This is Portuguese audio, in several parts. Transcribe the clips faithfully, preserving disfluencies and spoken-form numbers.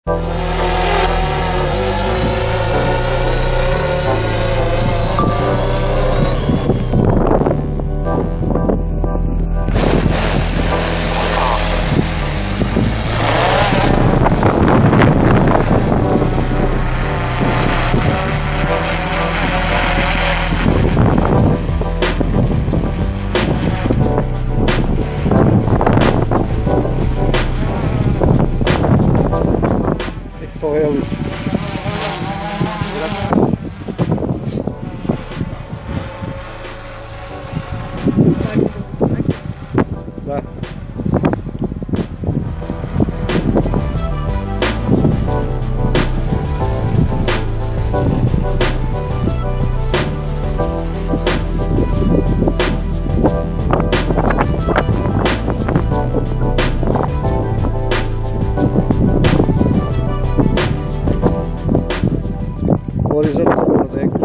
Só eles. Dá. Horizonte do Deck.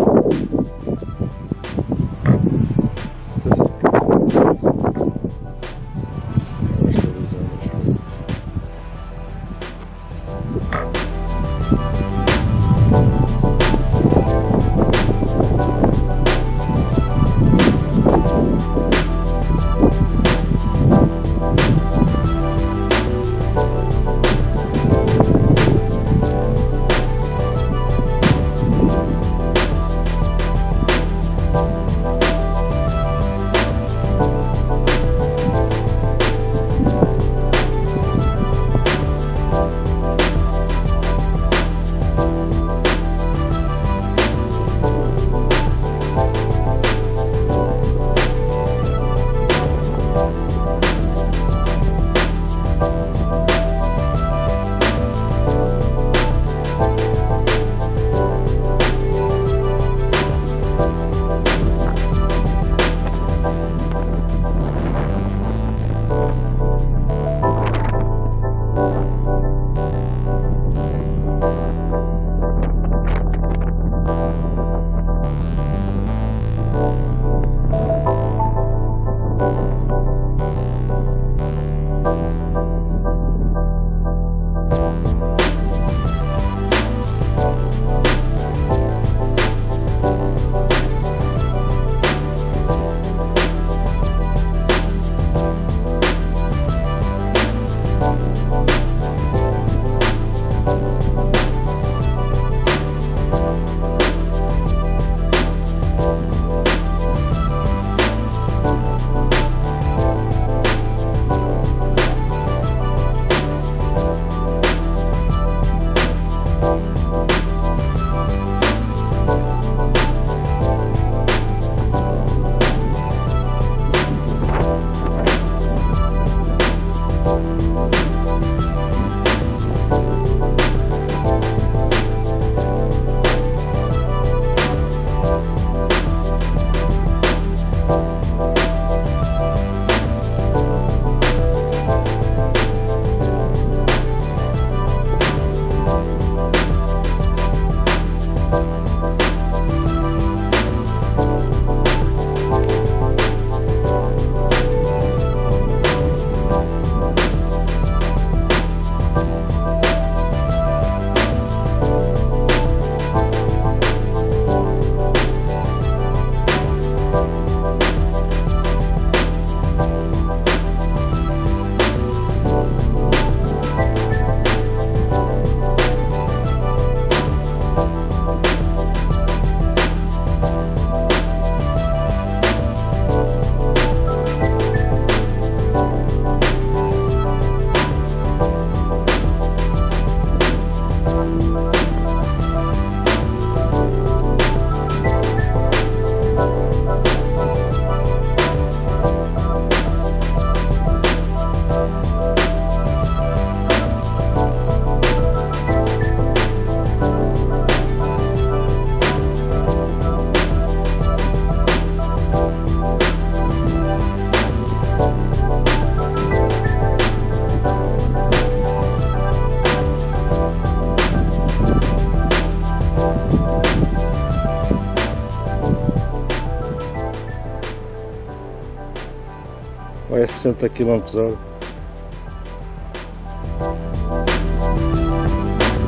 vai a sessenta quilômetros por hora.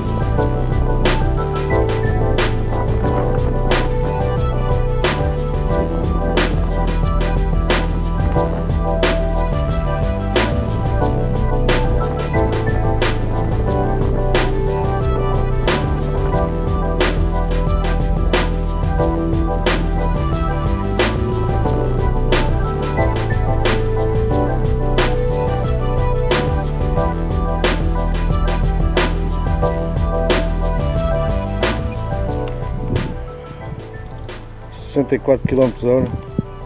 sessenta e quatro quilómetros por hora.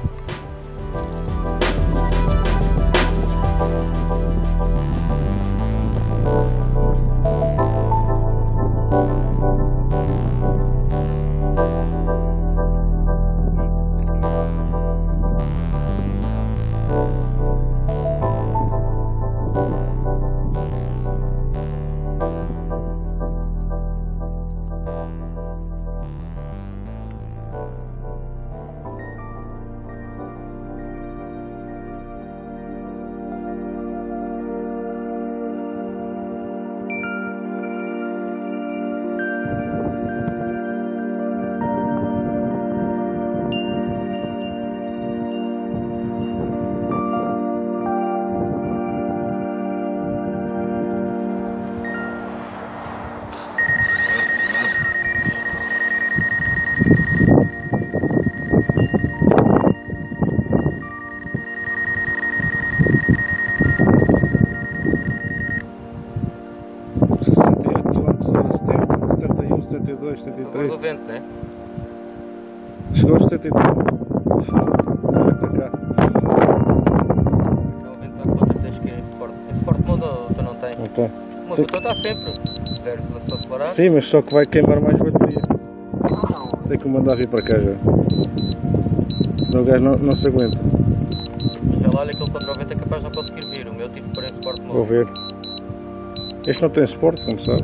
setenta e dois, setenta e três. Do vento, né? Chegou aos setenta e três. Vai para cá. Não, o vento está contra, tens que ir em Sport. Em Sport Mode tu não tem? Não tem. Mas o teu está sempre. Se quiseres acelerar. Sim, mas só que vai queimar mais bateria. Tem que o mandar vir para cá já. Senão o gajo não, não se aguenta. Já lá, olha aquele contra o vento é capaz de não conseguir vir. O meu tive que pôr em Sport Mode. Vou ver. Este não tem suporte, como sabes.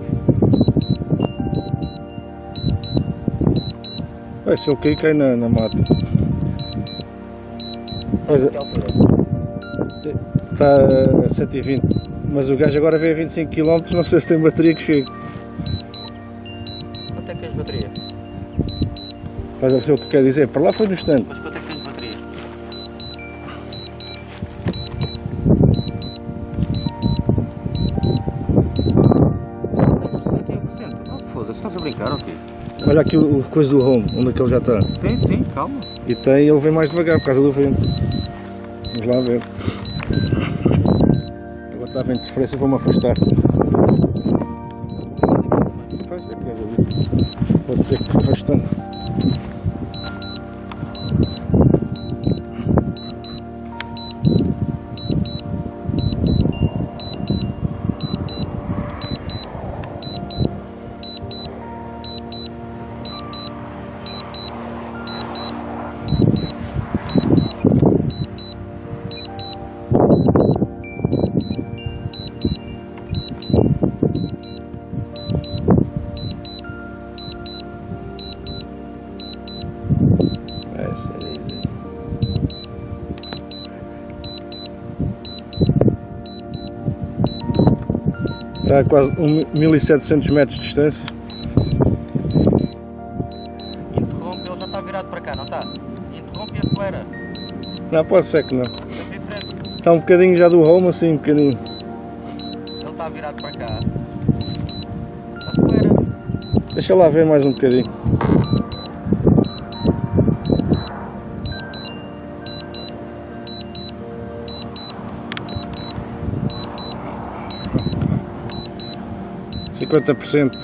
Vai, se ele cair, cai na, na mata. Pois é. Está a cento e vinte. Mas o gajo agora veio a vinte e cinco quilómetros, não sei se tem bateria que chega. Quanto é que tens de bateria? Vais a ver o que quer dizer. Para lá foi no instante. Mas quanto é que tens de bateria? sessenta e um por cento. Oh, foda-se, estás a brincar ou quê? Olha aqui o, o coisa do home, onde é que ele já está. Sim, sim, calma. E tem, ele vem mais devagar por causa do vento. Vamos lá ver. Agora está a vento de diferença, vou-me afastar. Pode ser que afastando. Está a quase mil e setecentos metros de distância. Interrompe, ele já está virado para cá, não está? Interrompe e acelera. Não, pode ser que não. Sempre em frente. Está um bocadinho já do home, assim, um bocadinho. Ele está virado para cá. Acelera. Deixa lá ver mais um bocadinho. cinquenta por cento.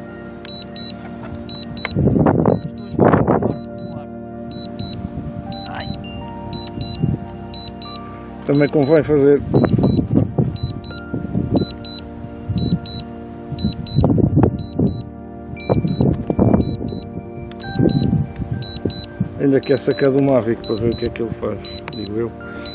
Também convém fazer. Ainda quer sacar do Mavic para ver o que é que ele faz, digo eu.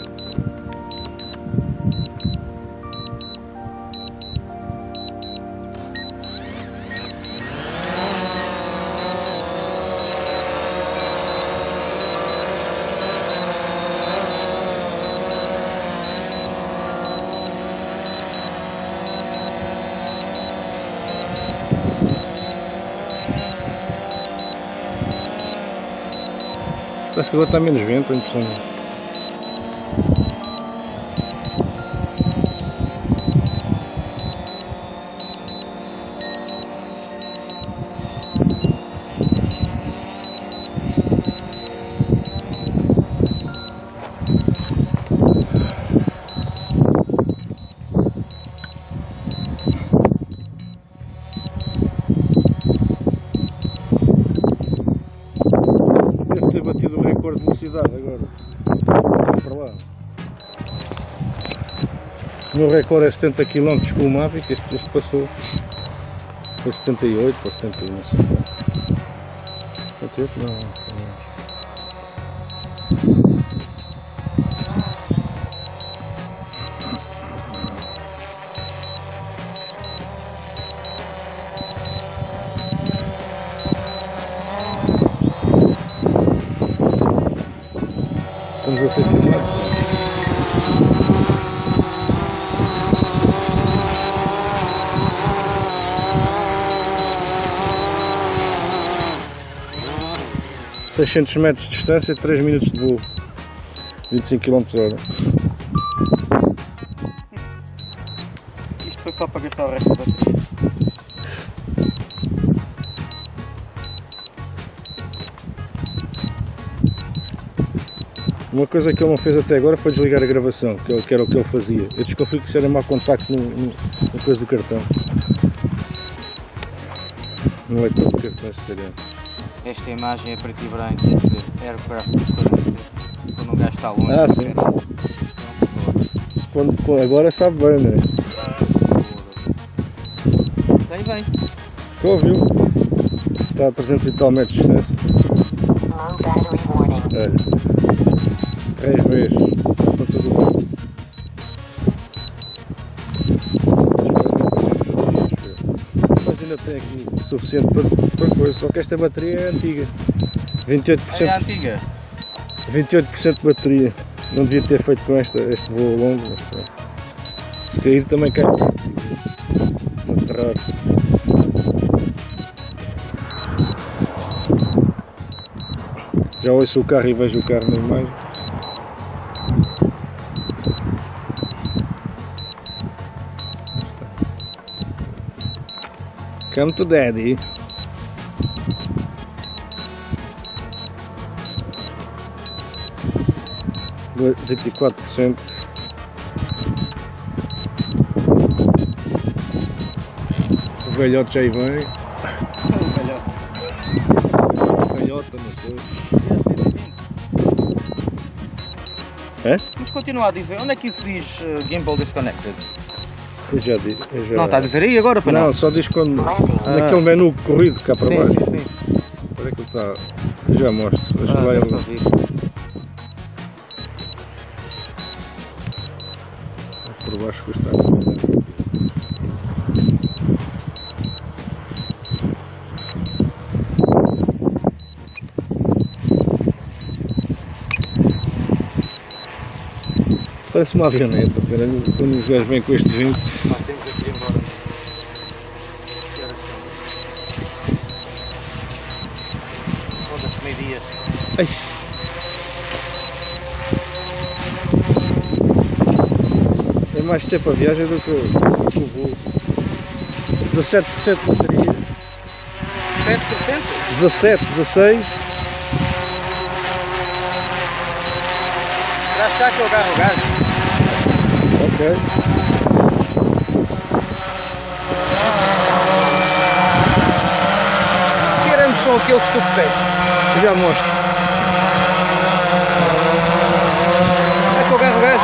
Parece que agora está menos vento, a impressão. agora, velocidade agora. Vamos para lá. O meu recorde é setenta quilómetros com o Mavic, este, este passou. Foi setenta e oito ou setenta e um, não sei. setenta e oito não. Estamos a ser filmados. seiscentos metros de distância, três minutos de voo, vinte e cinco quilómetros por hora. Isto foi só para gastar o resto da bateria. Uma coisa que ele não fez até agora foi desligar a gravação, que, ele, que era o que ele fazia. Eu desconfio que isso era mau contacto no, no, na coisa do cartão. No leitor de cartões, se calhar. Esta imagem é preto e branco, quer dizer, aircraft quando um gajo está longe. Ah, sim. Quando, quando, agora sabe bem, não é? Aí vem. Estou a ouvir. Está a trezentos e tal metros de distância. É. três vezes. Está tudo bem. Mas ainda tem aqui o suficiente para, para coisa, só que esta bateria é antiga. vinte e oito por cento, É antiga. vinte e oito por cento de bateria. Não devia ter feito com esta, este voo longo, mas pronto. Se cair também cai. Desaterrar. Já ouço o carro e vejo o carro na imagem. Come to daddy. vinte e quatro por cento. O velhote já aí vem. O velhote. O velhote, não sei. É? Mas continua a dizer, onde é que isso diz uh, Gimbal Disconnected? Eu já disse. Eu já... Não, está a dizer aí agora para não? Não, só diz quando. Ah. Naquele menu corrido cá para Sim, baixo. sim, sim. Para que ele está. Eu já mostro. Deixa Ah, lá já ele. estou a ver. Por baixo custa. Parece uma avioneta, caralho, quando os gajos vêm com este vento. Nós temos aqui ir embora. Foda-se, meio-dia. Ai. É mais tempo a viagem do que o voo. dezassete por cento de bateria. sete por cento? dezassete, dezasseis. Já está que eu agarro o gás. Ok. Que arames são aqueles que tu pedes? Já mostro. É que eu agarro o gás.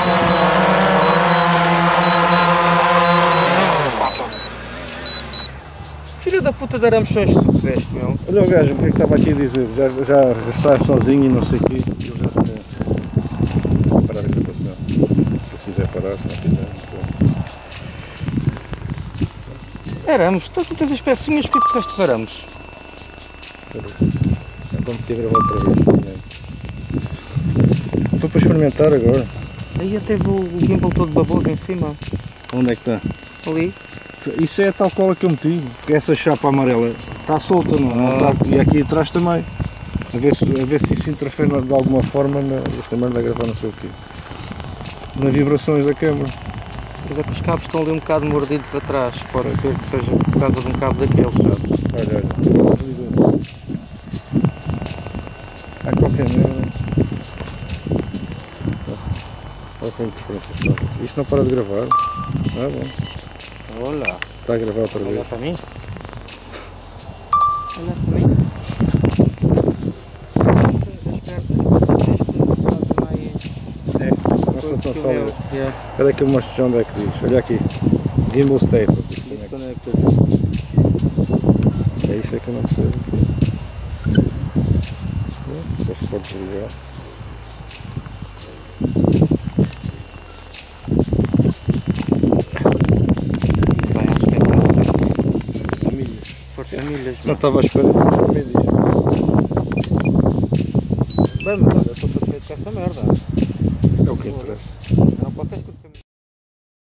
Filho da puta de arames são estes que tu puseste, meu. Olha o gajo, o que é que estava aqui a dizer? Já, já, já está sozinho e não sei o quê. Eu já tenho. Vou parar a gravação. Se quiser parar, se não quiser. Então. Arames? Então tu tens as pecinhas, porque puseste os arames? Vamos ter que gravar outra vez. Estou para experimentar agora. Aí até tens o, o gimbal todo baboso em cima. Onde é que está? Ali. Isso é a tal cola que eu meti, que essa chapa amarela está solta, não, não Ah. está, e aqui atrás também. A ver se, a ver se isso interfere de alguma forma, na, isto também vai gravar não sei o quê. Nas vibrações da câmera. Pois é que os cabos estão ali um bocado mordidos atrás. Pode ser que seja por causa de um cabo daqueles, sabes? Olha, olha. Há qualquer merda. Olha como diferenças estão. Isto não para de gravar. Ah, bom. Olha. Está a gravar outra vez. Olha para mim. Olha para mim. não que o fala. meu. Yeah. Cadê que eu mostro onde é que diz? Olha aqui. Gimbal statement. Isto Diz é quando é que é isto é que eu não percebo. Depois podes ligar. Bem, acho que é para São milhas. força milhas. Não estava à espera de milhas. Bem, mas olha, eu estou satisfeito com esta merda. É o que interessa. Não pode ter que